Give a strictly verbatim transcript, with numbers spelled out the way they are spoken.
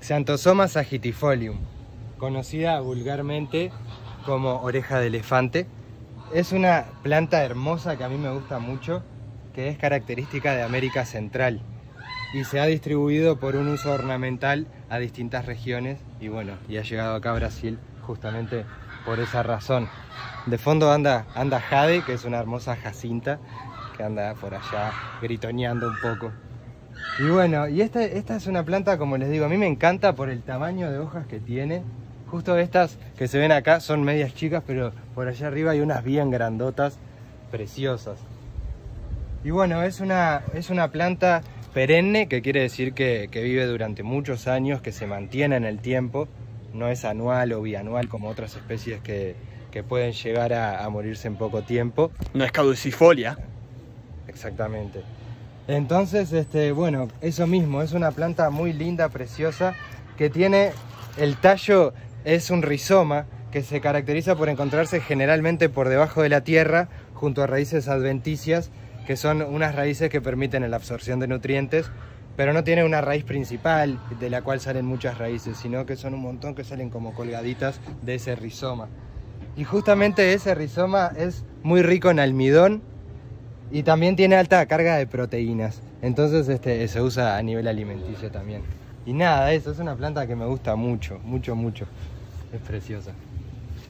Xanthosoma sagitifolium, conocida vulgarmente como oreja de elefante. Es una planta hermosa que a mí me gusta mucho, que es característica de América Central y se ha distribuido por un uso ornamental a distintas regiones y bueno, y ha llegado acá a Brasil justamente por esa razón. De fondo anda, anda Jade, que es una hermosa jacinta que anda por allá gritoneando un poco. Y bueno, y esta, esta es una planta, como les digo, a mí me encanta por el tamaño de hojas que tiene. Justo estas que se ven acá son medias chicas, pero por allá arriba hay unas bien grandotas, preciosas. Y bueno, es una, es una planta perenne, que quiere decir que, que vive durante muchos años, que se mantiene en el tiempo. No es anual o bianual como otras especies que, que pueden llegar a, a morirse en poco tiempo. No es caducifolia. Exactamente. Entonces, este, bueno, eso mismo, es una planta muy linda, preciosa, que tiene el tallo, es un rizoma que se caracteriza por encontrarse generalmente por debajo de la tierra, junto a raíces adventicias, que son unas raíces que permiten la absorción de nutrientes, pero no tiene una raíz principal de la cual salen muchas raíces, sino que son un montón que salen como colgaditas de ese rizoma. Y justamente ese rizoma es muy rico en almidón, y también tiene alta carga de proteínas, entonces este, se usa a nivel alimenticio también. Y nada, eso es una planta que me gusta mucho, mucho, mucho. Es preciosa.